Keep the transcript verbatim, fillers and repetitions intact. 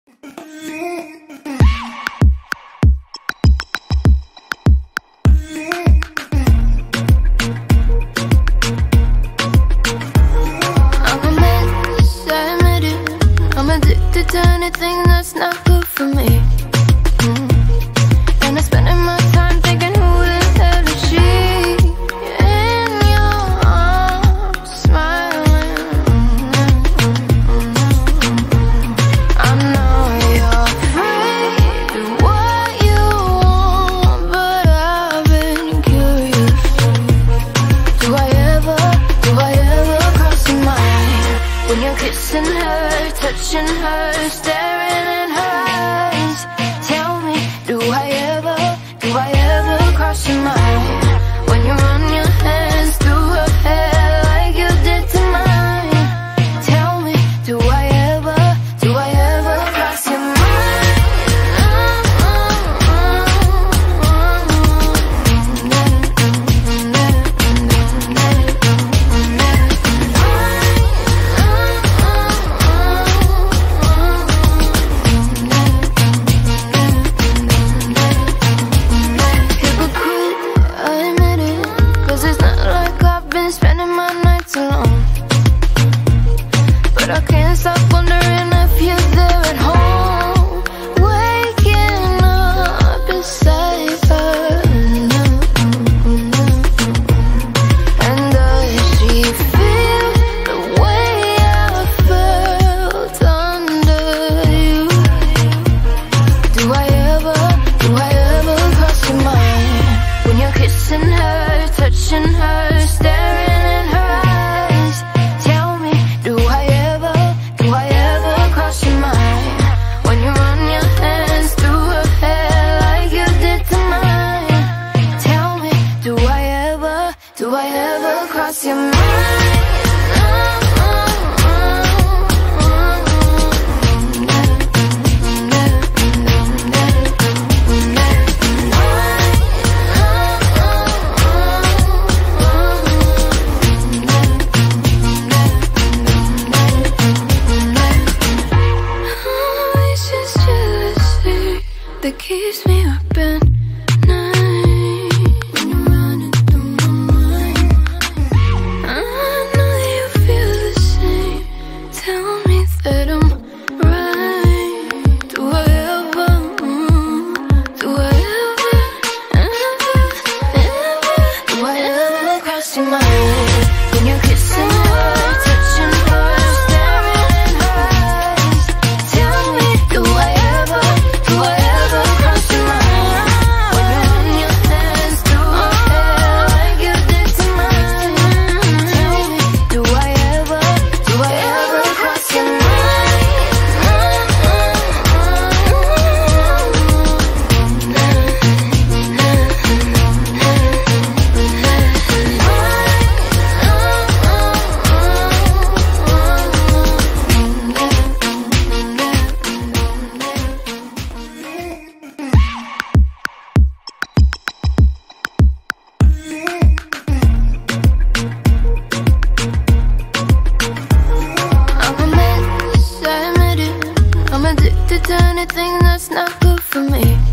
Addicted to anything that's not good for me. mm. And I'm spending my time thinking, who the hell is she? In your arms, smiling. I know you're afraid of what you want, but I've been curious. Do I ever, do I ever cross your mind? When you're kissing her, touching her, staring in her eyes, tell me, do I ever, do I ever cross your mind? When you run your hands through her hair like you did to mine, tell me, do I ever, do I ever cross your mind? Spending my nights alone, but I can't stop wondering if you're there at home, waking up beside her. And does she feel the way I felt under you? Do I ever, do I ever cross your mind? When you're kissing her, touching her, staring in her eyes, tell me, do I ever, do I ever cross your mind? When you run your hands through her hair like you did to mine, tell me, do I ever, do I ever cross your mind? That keeps me up at night. When you're running through my mind, I know that you feel the same. Tell me that I'm right. Do I ever, do I ever, ever, ever, do I ever cross your mind? When you're kissing her, touching her, staring in her eyes, tell me, do I ever, do I ever cross your mind? When you run your hands through her hair like you did to mine, tell me, do I ever, do I ever cross your mind? I'm a mess, I admit it. I'm addicted to anything that's not good for me.